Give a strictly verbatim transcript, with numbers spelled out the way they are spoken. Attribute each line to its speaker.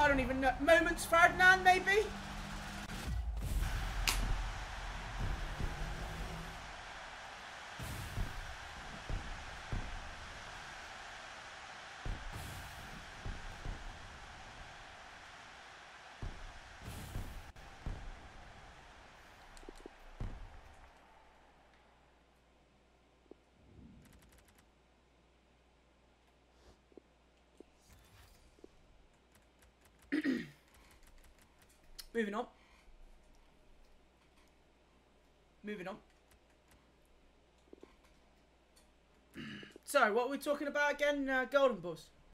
Speaker 1: I don't even know. Moments Ferdinand, maybe? Moving on. Moving on. Sorry, what were we talking about again? Uh, Golden Bulls.